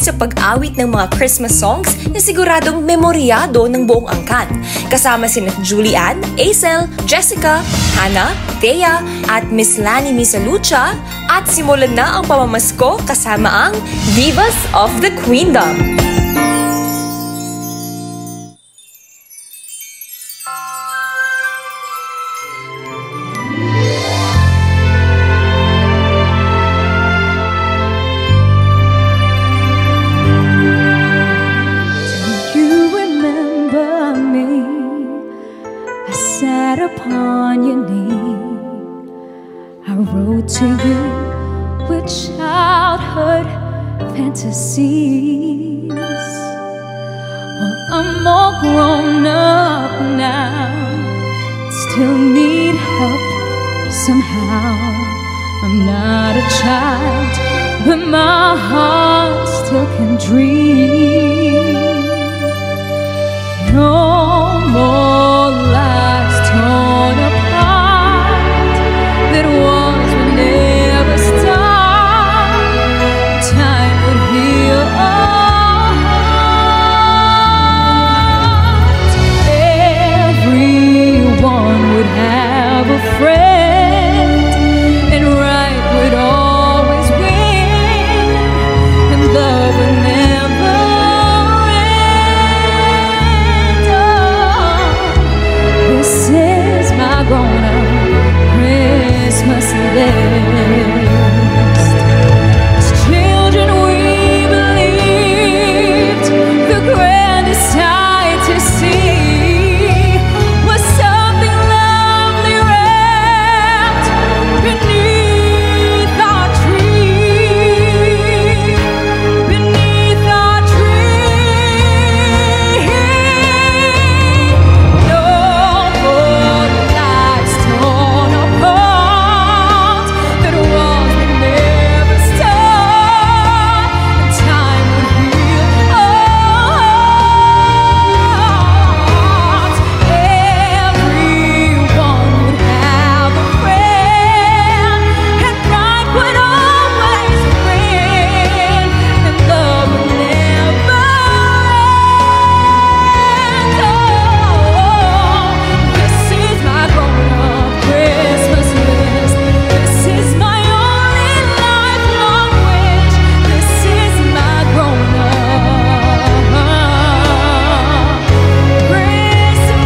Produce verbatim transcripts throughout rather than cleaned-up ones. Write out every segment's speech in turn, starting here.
sa pag-awit ng mga Christmas songs na siguradong memoryado ng buong angkan. Kasama sina Julian, Acel, Jessica, Hannah, Thea, at Miss Lani Misalucha. At simulan na ang pamamasko kasama ang Divas of the Queendom. Upon your knee, I wrote to you with childhood fantasies. Well, I'm all grown up now, still need help somehow. I'm not a child, but my heart still can dream. No more lives torn apart, that wars would never stop. Time would heal our hearts. Everyone would have a friend, and right would always win, and love would never end. Oh, this is my grown-up Christmas list. As children we believed the grandest sight to see was something lovely wrapped beneath our tree, beneath our tree. No more lives torn apart, that walls would never stop, and time would heal our hearts. Everyone would have a friend, and right would always win, and love would never end. Oh, this is my grown-up Christmas list. This is my only lifelong wish. This is my grown-up Christmas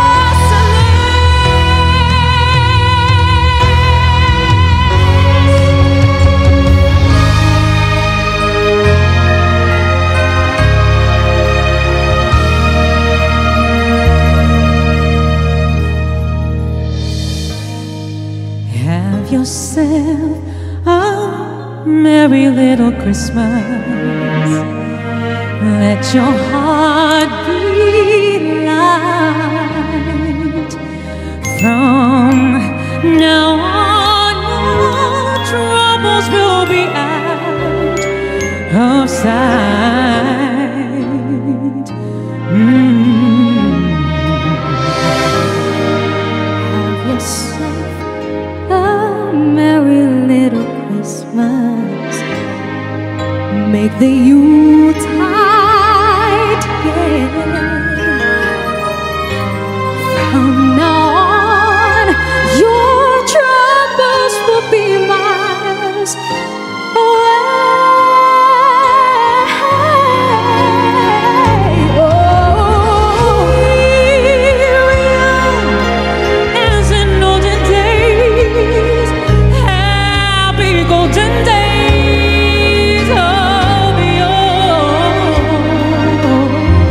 Have yourself a merry little Christmas. Let your heart be light. From now on, all troubles will be out of sight. Mm. Have yourself a merry little Christmas. Make the Yuletide gay. From now on, your troubles will be miles away. Oh, here we are, as in olden days, happy golden days of yore.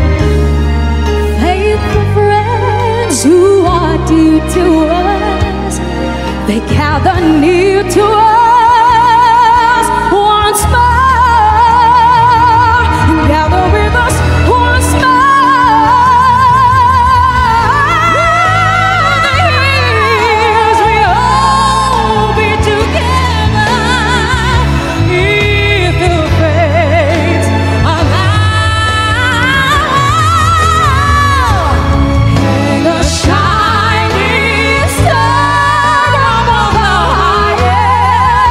Faithful friends who are dear to us, they gather near to us once more, and gather with us once more. The years we all be together, if the fates allow. Hang a shining star above the highest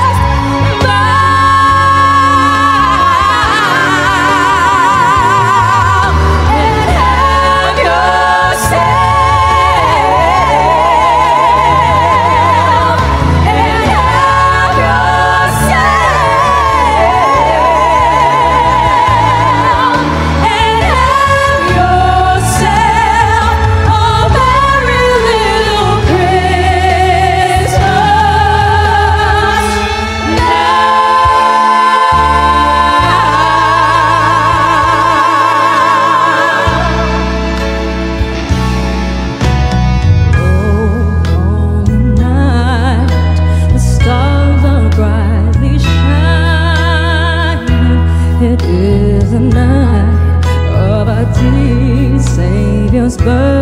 the night of our dear Savior's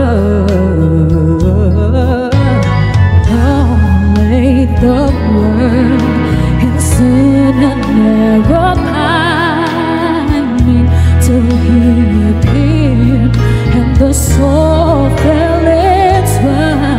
birth. Don't let the world in sin and error pining till He appeared and the soul fell its right.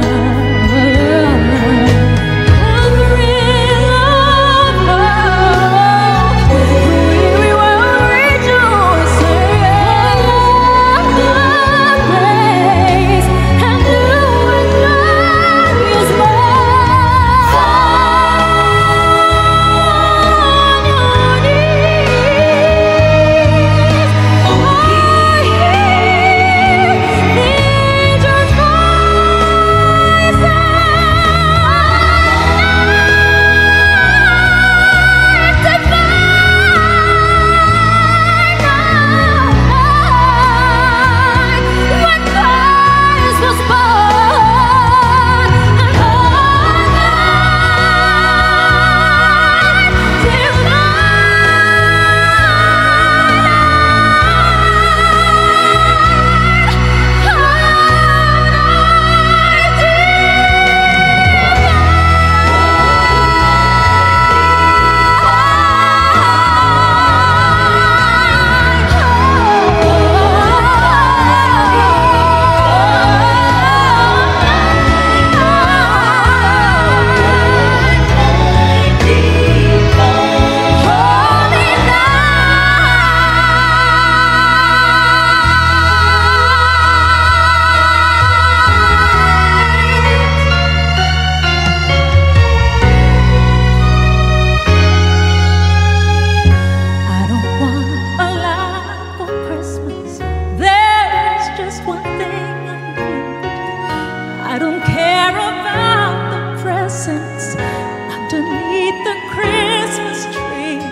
I don't care about the presents underneath the Christmas tree.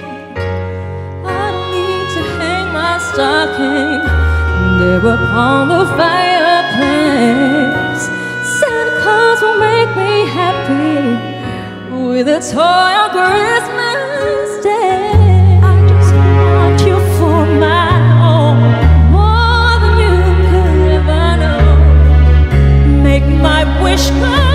I don't need to hang my stocking there upon the fireplace. Santa Claus will make me happy with a toy on Christmas Day. I just want you for my own, more than you could ever know. Make my wish come